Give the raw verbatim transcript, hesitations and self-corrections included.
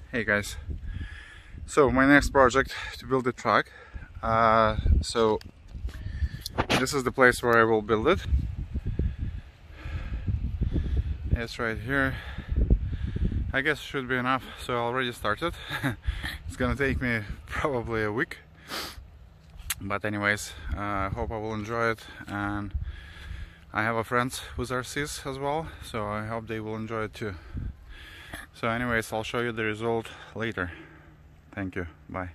Hey guys, so my next project to build a truck. Uh, so this is the place where I will build it. It's right here. I guess it should be enough, so I already started. It's gonna take me probably a week, but anyways, I uh, hope I will enjoy it, and I have a friend who's R Cs as well, so I hope they will enjoy it too. So anyways, I'll show you the result later. Thank you. Bye.